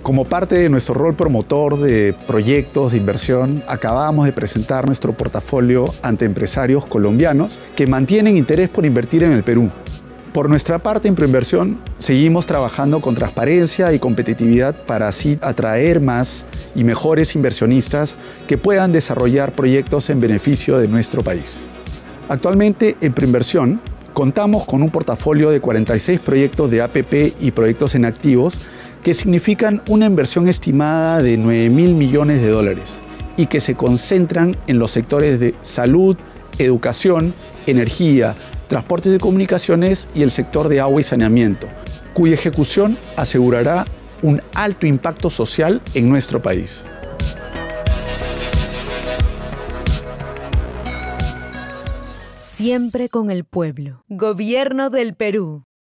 Como parte de nuestro rol promotor de proyectos de inversión, acabamos de presentar nuestro portafolio ante empresarios colombianos que mantienen interés por invertir en el Perú. Por nuestra parte, en Proinversión, seguimos trabajando con transparencia y competitividad para así atraer más y mejores inversionistas que puedan desarrollar proyectos en beneficio de nuestro país. Actualmente, en Proinversión, contamos con un portafolio de 46 proyectos de APP y proyectos en activos que significan una inversión estimada de 9.000 millones de dólares y que se concentran en los sectores de salud, educación, energía, transportes de comunicaciones y el sector de agua y saneamiento, cuya ejecución asegurará un alto impacto social en nuestro país. Siempre con el pueblo. Gobierno del Perú.